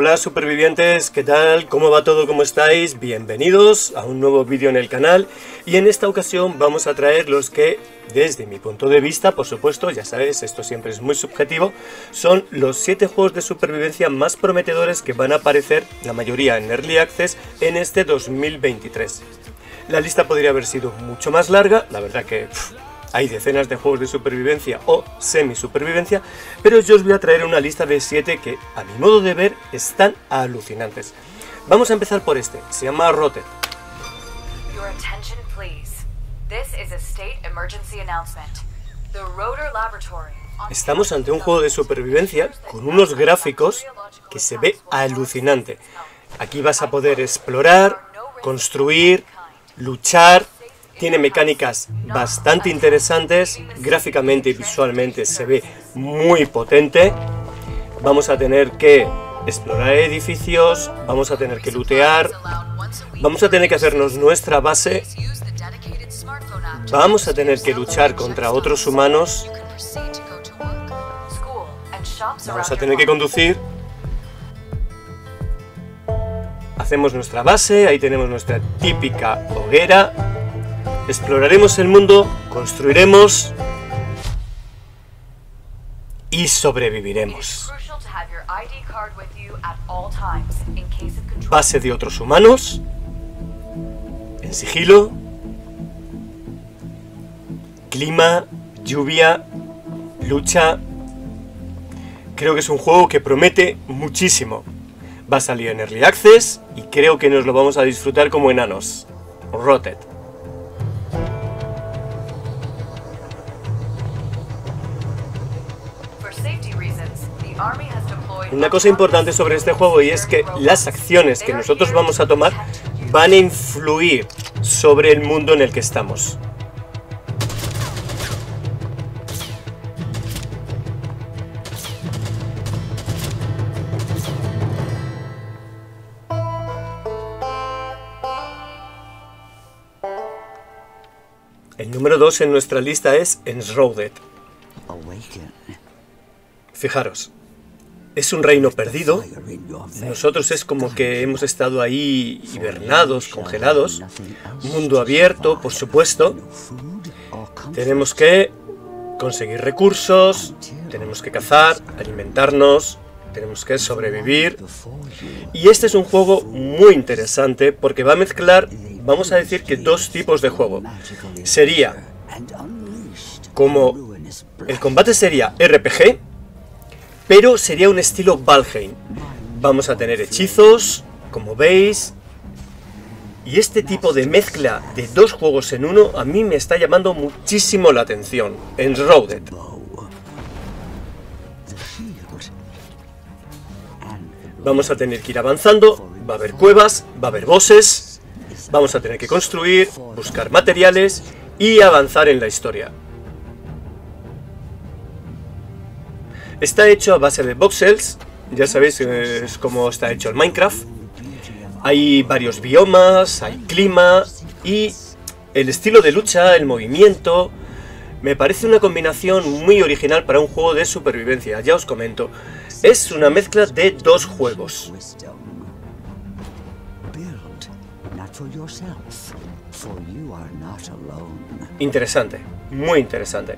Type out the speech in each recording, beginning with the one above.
Hola supervivientes, ¿qué tal? ¿Cómo va todo? ¿Cómo estáis? Bienvenidos a un nuevo vídeo en el canal y en esta ocasión vamos a traer los que, desde mi punto de vista, por supuesto, ya sabes, esto siempre es muy subjetivo, son los 7 juegos de supervivencia más prometedores que van a aparecer, la mayoría en Early Access, en este 2023. La lista podría haber sido mucho más larga, la verdad que hay decenas de juegos de supervivencia o semi-supervivencia, pero yo os voy a traer una lista de 7 que, a mi modo de ver, están alucinantes. Vamos a empezar por este, se llama Rotted. Estamos ante un juego de supervivencia con unos gráficos que se ve alucinante. Aquí vas a poder explorar, construir, luchar. Tiene mecánicas bastante interesantes, gráficamente y visualmente se ve muy potente. Vamos a tener que explorar edificios, vamos a tener que lootear, vamos a tener que hacernos nuestra base, vamos a tener que luchar contra otros humanos, vamos a tener que conducir. Hacemos nuestra base, ahí tenemos nuestra típica hoguera. Exploraremos el mundo, construiremos y sobreviviremos. Base de otros humanos, en sigilo, clima, lluvia, lucha. Creo que es un juego que promete muchísimo. Va a salir en Early Access y creo que nos lo vamos a disfrutar como enanos. Rotted. Una cosa importante sobre este juego y es que las acciones que nosotros vamos a tomar van a influir sobre el mundo en el que estamos. El número 2 en nuestra lista es Enshrouded. Fijaros. Es un reino perdido, nosotros es como que hemos estado ahí hibernados, congelados, mundo abierto, por supuesto, tenemos que conseguir recursos, tenemos que cazar, alimentarnos, tenemos que sobrevivir, y este es un juego muy interesante porque va a mezclar, vamos a decir que dos tipos de juego, sería como, el combate sería RPG, pero sería un estilo Valheim. Vamos a tener hechizos, como veis. Y este tipo de mezcla de dos juegos en uno a mí me está llamando muchísimo la atención. Enshrouded. Vamos a tener que ir avanzando. Va a haber cuevas, va a haber bosses. Vamos a tener que construir, buscar materiales y avanzar en la historia. Está hecho a base de voxels, ya sabéis es como está hecho el Minecraft. Hay varios biomas, hay clima y el estilo de lucha, el movimiento. Me parece una combinación muy original para un juego de supervivencia, ya os comento. Es una mezcla de dos juegos. Interesante, muy interesante.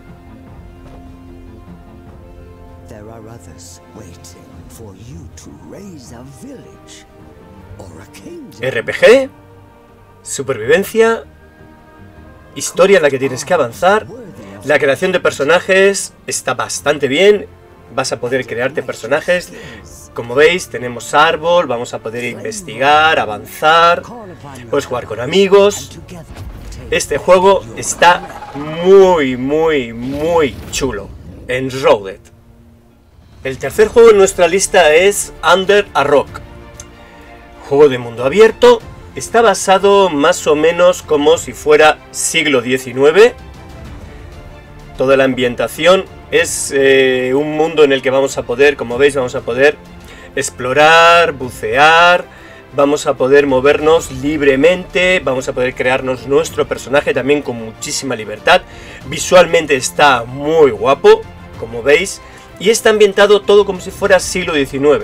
RPG, supervivencia, historia en la que tienes que avanzar, la creación de personajes está bastante bien, vas a poder crearte personajes, como veis tenemos árbol, vamos a poder investigar, avanzar, puedes jugar con amigos. Este juego está muy chulo, Enshrouded. El tercer juego en nuestra lista es Under a Rock. Juego de mundo abierto, está basado más o menos como si fuera siglo XIX. Toda la ambientación es un mundo en el que vamos a poder, como veis, vamos a poder explorar, bucear, vamos a poder movernos libremente, vamos a poder crearnos nuestro personaje también con muchísima libertad. Visualmente está muy guapo, como veis. Y está ambientado todo como si fuera siglo XIX.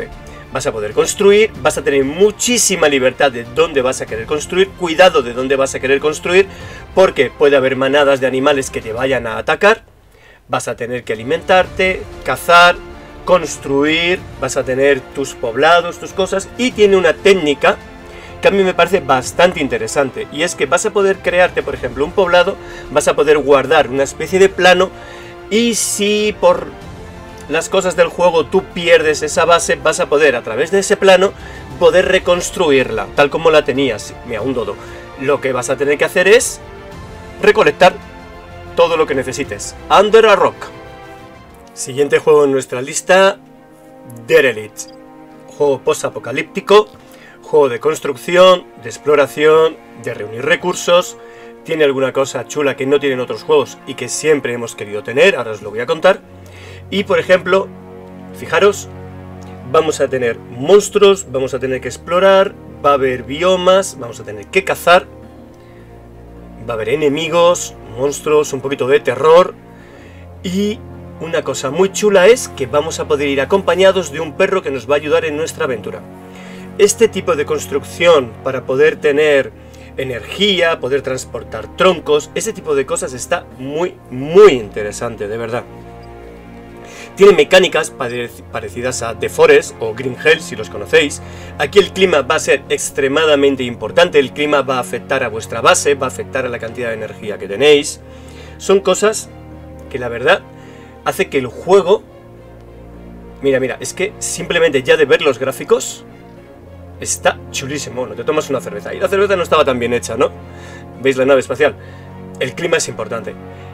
Vas a poder construir, vas a tener muchísima libertad de dónde vas a querer construir, cuidado de dónde vas a querer construir, porque puede haber manadas de animales que te vayan a atacar, vas a tener que alimentarte, cazar, construir, vas a tener tus poblados, tus cosas, y tiene una técnica que a mí me parece bastante interesante, y es que vas a poder crearte, por ejemplo, un poblado, vas a poder guardar una especie de plano, y si por las cosas del juego tú pierdes esa base, vas a poder a través de ese plano poder reconstruirla tal como la tenías. Mira, un dodo. Lo que vas a tener que hacer es recolectar todo lo que necesites. Under a Rock. Siguiente juego en nuestra lista, Derelict. Juego post-apocalíptico, juego de construcción, de exploración, de reunir recursos. Tiene alguna cosa chula que no tienen otros juegos y que siempre hemos querido tener, ahora os lo voy a contar. Y por ejemplo, fijaros, vamos a tener monstruos, vamos a tener que explorar, va a haber biomas, vamos a tener que cazar, va a haber enemigos, monstruos, un poquito de terror. Y una cosa muy chula es que vamos a poder ir acompañados de un perro que nos va a ayudar en nuestra aventura. Este tipo de construcción para poder tener energía, poder transportar troncos, ese tipo de cosas está muy interesante, de verdad. Tiene mecánicas parecidas a The Forest o Green Hell, si los conocéis. Aquí el clima va a ser extremadamente importante, el clima va a afectar a vuestra base, va a afectar a la cantidad de energía que tenéis. Son cosas que la verdad hace que el juego... Mira, es que simplemente ya de ver los gráficos está chulísimo. No te tomas una cerveza, y la cerveza no estaba tan bien hecha, ¿no? ¿Veis la nave espacial? El clima es importante.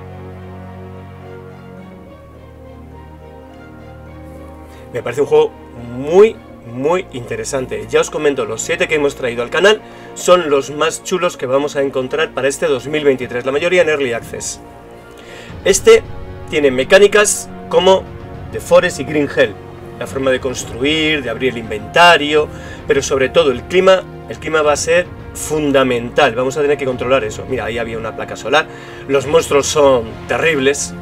Me parece un juego muy interesante. Ya os comento, los 7 que hemos traído al canal son los más chulos que vamos a encontrar para este 2023, la mayoría en Early Access. Este tiene mecánicas como The Forest y Green Hell, la forma de construir, de abrir el inventario, pero sobre todo el clima va a ser fundamental, vamos a tener que controlar eso. Mira, ahí había una placa solar, los monstruos son terribles.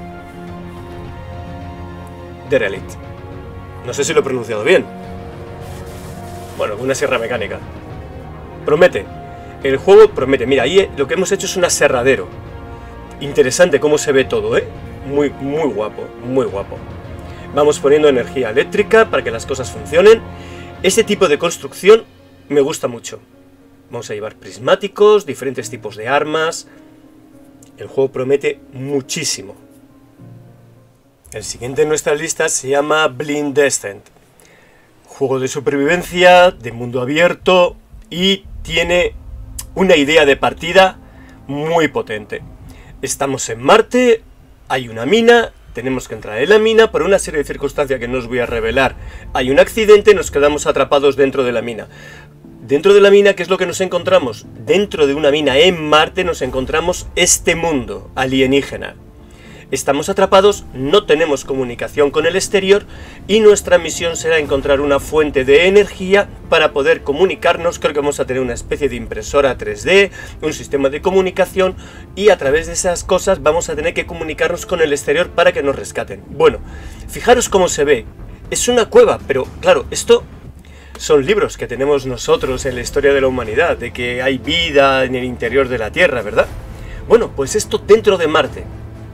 Derelict. No sé si lo he pronunciado bien. Bueno, una sierra mecánica. Promete. El juego promete. Mira, ahí lo que hemos hecho es un aserradero. Interesante cómo se ve todo, ¿eh? Muy guapo, muy guapo. Vamos poniendo energía eléctrica para que las cosas funcionen. Este tipo de construcción me gusta mucho. Vamos a llevar prismáticos, diferentes tipos de armas. El juego promete muchísimo. El siguiente en nuestra lista se llama Blind Descent. Juego de supervivencia, de mundo abierto, y tiene una idea de partida muy potente. Estamos en Marte, hay una mina, tenemos que entrar en la mina, por una serie de circunstancias que no os voy a revelar. Hay un accidente, nos quedamos atrapados dentro de la mina. Dentro de la mina, ¿qué es lo que nos encontramos? Dentro de una mina en Marte nos encontramos este mundo alienígena. Estamos atrapados, no tenemos comunicación con el exterior y nuestra misión será encontrar una fuente de energía para poder comunicarnos. Creo que vamos a tener una especie de impresora 3D, un sistema de comunicación, y a través de esas cosas vamos a tener que comunicarnos con el exterior para que nos rescaten. Bueno, fijaros cómo se ve. Es una cueva, pero claro, esto son libros que tenemos nosotros en la historia de la humanidad, de que hay vida en el interior de la Tierra, ¿verdad? Bueno, pues esto dentro de Marte.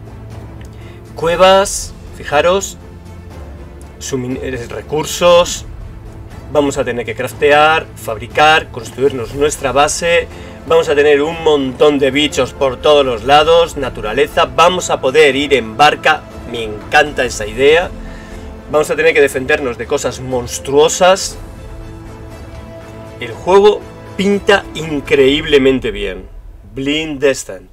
Cuevas, fijaros, recursos, vamos a tener que craftear, fabricar, construirnos nuestra base, vamos a tener un montón de bichos por todos los lados, naturaleza, vamos a poder ir en barca, me encanta esa idea, vamos a tener que defendernos de cosas monstruosas. El juego pinta increíblemente bien. Blind Descent.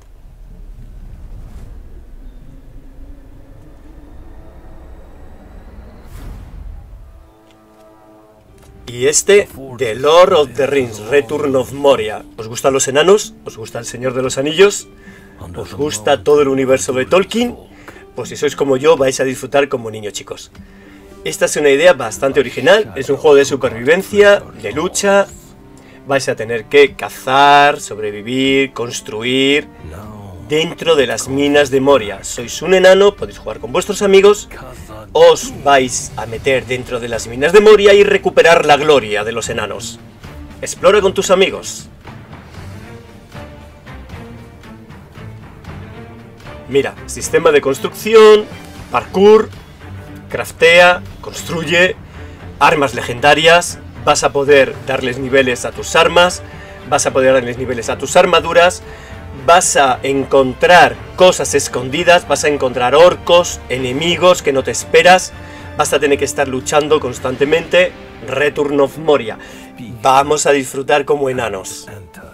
Y este, The Lord of the Rings, Return of Moria. ¿Os gustan los enanos? ¿Os gusta el Señor de los Anillos? ¿Os gusta todo el universo de Tolkien? Pues si sois como yo, vais a disfrutar como niños, chicos. Esta es una idea bastante original, es un juego de supervivencia, de lucha. Vais a tener que cazar, sobrevivir, construir. dentro de las minas de Moria. Sois un enano, podéis jugar con vuestros amigos, os vais a meter dentro de las minas de Moria y recuperar la gloria de los enanos. Explora con tus amigos. Mira, sistema de construcción, parkour, craftea, construye, armas legendarias, vas a poder darles niveles a tus armas, vas a poder darles niveles a tus armaduras, vas a encontrar cosas escondidas, vas a encontrar orcos, enemigos que no te esperas, vas a tener que estar luchando constantemente. Return of Moria. Vamos a disfrutar como enanos.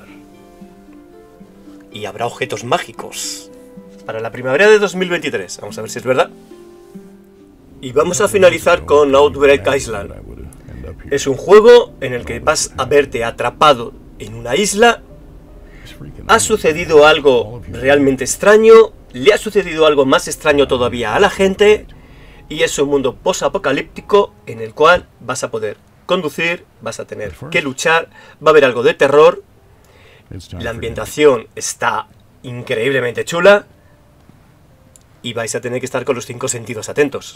Y habrá objetos mágicos para la primavera de 2023. Vamos a ver si es verdad. Y vamos a finalizar con Outbreak Island. Es un juego en el que vas a verte atrapado en una isla. Ha sucedido algo realmente extraño, le ha sucedido algo más extraño todavía a la gente, y es un mundo post-apocalíptico en el cual vas a poder conducir, vas a tener que luchar, va a haber algo de terror, la ambientación está increíblemente chula, y vais a tener que estar con los 5 sentidos atentos.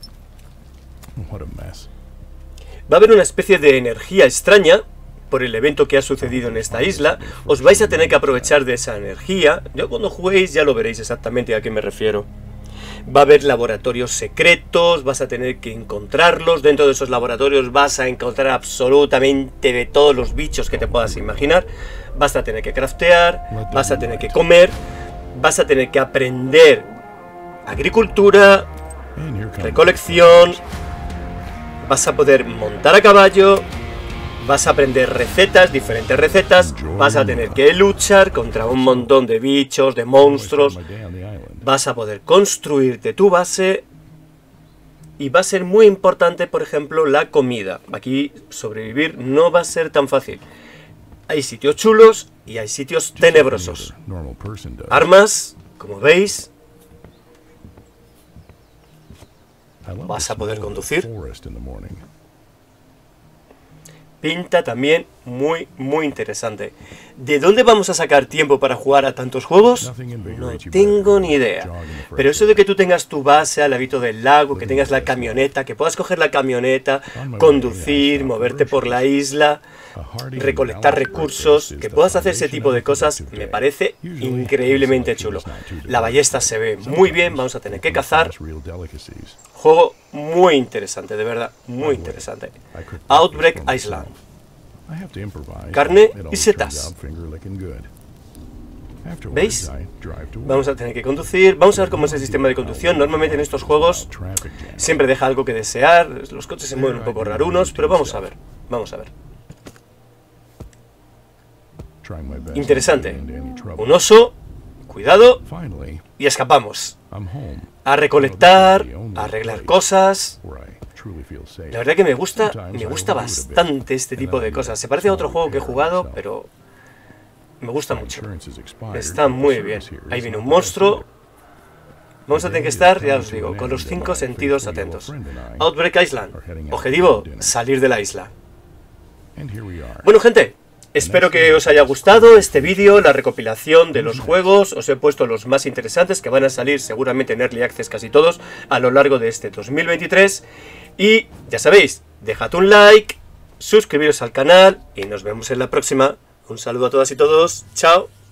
Va a haber una especie de energía extraña por el evento que ha sucedido en esta isla. Os vais a tener que aprovechar de esa energía. Yo cuando juguéis ya lo veréis exactamente a qué me refiero. Va a haber laboratorios secretos, vas a tener que encontrarlos. Dentro de esos laboratorios vas a encontrar absolutamente de todos los bichos que te puedas imaginar. Vas a tener que craftear, vas a tener que comer, vas a tener que aprender agricultura, recolección, vas a poder montar a caballo, vas a aprender recetas, diferentes recetas, vas a tener que luchar contra un montón de bichos, de monstruos, vas a poder construirte tu base y va a ser muy importante, por ejemplo, la comida. Aquí sobrevivir no va a ser tan fácil. Hay sitios chulos y hay sitios tenebrosos. Armas, como veis. Vas a poder conducir. Pinta también muy interesante. ¿De dónde vamos a sacar tiempo para jugar a tantos juegos? No tengo ni idea. Pero eso de que tú tengas tu base al ladito del lago, que tengas la camioneta, que puedas coger la camioneta, conducir, moverte por la isla, recolectar recursos, que puedas hacer ese tipo de cosas, me parece increíblemente chulo. La ballesta se ve muy bien, vamos a tener que cazar. Juego muy interesante, de verdad, muy interesante. Outbreak Island. Carne y setas. ¿Veis? Vamos a tener que conducir. Vamos a ver cómo es el sistema de conducción. Normalmente en estos juegos siempre deja algo que desear. Los coches se mueven un poco rarunos, pero vamos a ver. Vamos a ver. Interesante. Un oso. Cuidado. Y escapamos. A recolectar, a arreglar cosas. La verdad que me gusta bastante este tipo de cosas. Se parece a otro juego que he jugado, pero me gusta mucho. Está muy bien. Ahí viene un monstruo. Vamos a tener que estar, ya os digo, con los 5 sentidos atentos. Outbreak Island. Objetivo, salir de la isla. Bueno, gente, espero que os haya gustado este vídeo, la recopilación de los juegos. Os he puesto los más interesantes que van a salir seguramente en Early Access casi todos a lo largo de este 2023. Y ya sabéis, dejad un like, suscribiros al canal y nos vemos en la próxima. Un saludo a todas y todos. Chao.